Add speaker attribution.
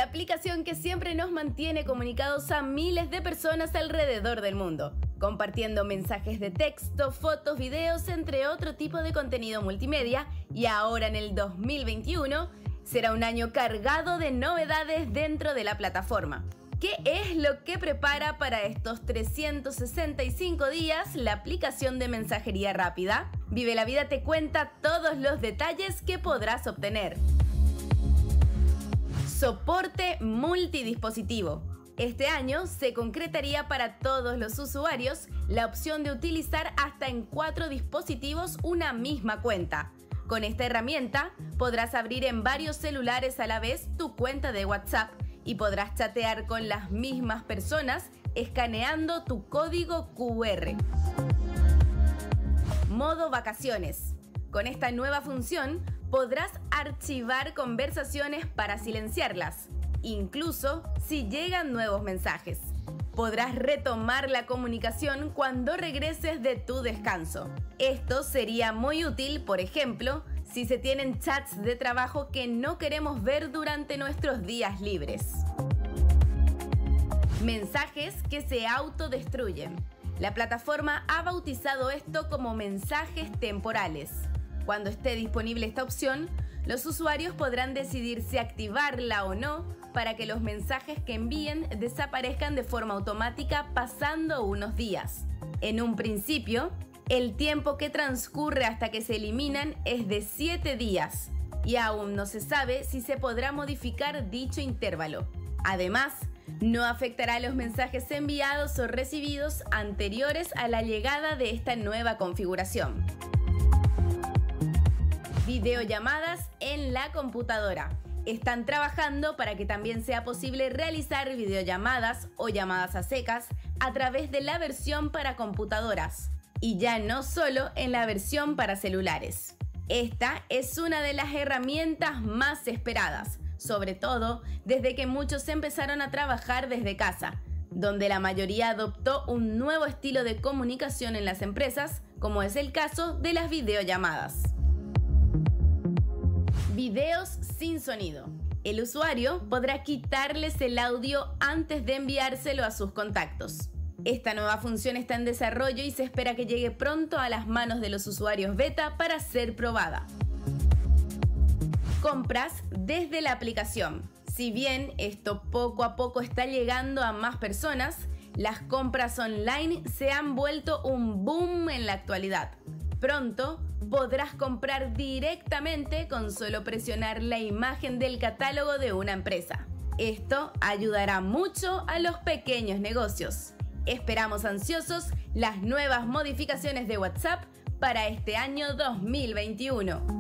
Speaker 1: aplicación que siempre nos mantiene comunicados a miles de personas alrededor del mundo, compartiendo mensajes de texto, fotos, videos, entre otro tipo de contenido multimedia, y ahora en el 2021 será un año cargado de novedades dentro de la plataforma. ¿Qué es lo que prepara para estos 365 días la aplicación de mensajería rápida? Vive la Vida te cuenta todos los detalles que podrás obtener. Soporte multidispositivo. Este año se concretaría para todos los usuarios la opción de utilizar hasta en 4 dispositivos una misma cuenta. Con esta herramienta podrás abrir en varios celulares a la vez tu cuenta de WhatsApp y podrás chatear con las mismas personas escaneando tu código QR. Modo vacaciones. Con esta nueva función podrás archivar conversaciones para silenciarlas, incluso si llegan nuevos mensajes. Podrás retomar la comunicación cuando regreses de tu descanso. Esto sería muy útil, por ejemplo, si se tienen chats de trabajo que no queremos ver durante nuestros días libres. Mensajes que se autodestruyen. La plataforma ha bautizado esto como mensajes temporales. Cuando esté disponible esta opción, los usuarios podrán decidir si activarla o no para que los mensajes que envíen desaparezcan de forma automática pasando unos días. En un principio, el tiempo que transcurre hasta que se eliminan es de 7 días y aún no se sabe si se podrá modificar dicho intervalo. Además, no afectará a los mensajes enviados o recibidos anteriores a la llegada de esta nueva configuración. Videollamadas en la computadora. Están trabajando para que también sea posible realizar videollamadas o llamadas a secas a través de la versión para computadoras y ya no solo en la versión para celulares. Esta es una de las herramientas más esperadas, sobre todo desde que muchos empezaron a trabajar desde casa, donde la mayoría adoptó un nuevo estilo de comunicación en las empresas, como es el caso de las videollamadas. Videos sin sonido. El usuario podrá quitarles el audio antes de enviárselo a sus contactos. Esta nueva función está en desarrollo y se espera que llegue pronto a las manos de los usuarios beta para ser probada. Compras desde la aplicación. Si bien esto poco a poco está llegando a más personas, las compras online se han vuelto un boom en la actualidad. Pronto podrás comprar directamente con solo presionar la imagen del catálogo de una empresa. Esto ayudará mucho a los pequeños negocios. Esperamos ansiosos las nuevas modificaciones de WhatsApp para este año 2021.